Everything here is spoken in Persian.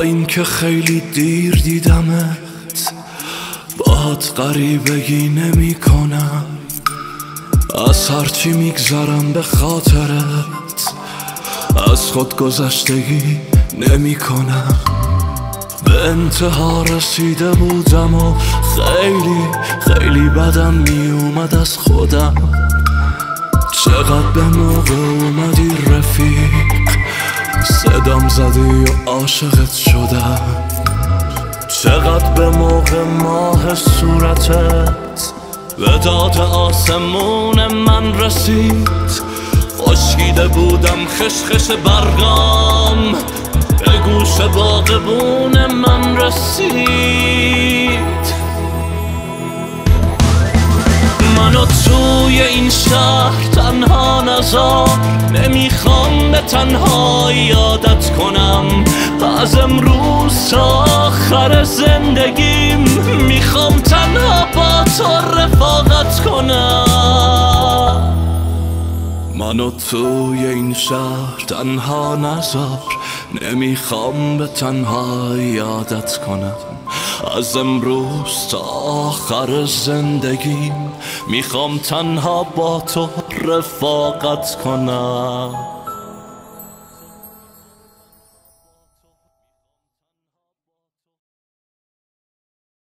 با اینکه خیلی دیر دیدمت، باهات غریبگی نمی کنم. از هرچی میگذرم به خاطرت، از خود گذشتگی نمی کنم. به انتها رسیده بودم و خیلی بدم می اومد از خودم. چقدر به موقع اومدی رفیق، صدام زدی و عاشقت شدم. چقدر به موقع ماه صورتت به داد آسمون من رسید. خشکیده بودم خشخش برگام، به گوش باغبون من رسید. منو توی این شهر تنها نذار، نمیخوام به تنهایی عادت کنم. از امروز تا آخر زندگیم میخوام تنها با تو رفاقت کنم. منو توی این شهر تنها نذار، نمیخوام به تنهایی عادت کنم. از امروز تا آخر زندگیم میخوام تنها با تو رفاقت کنم.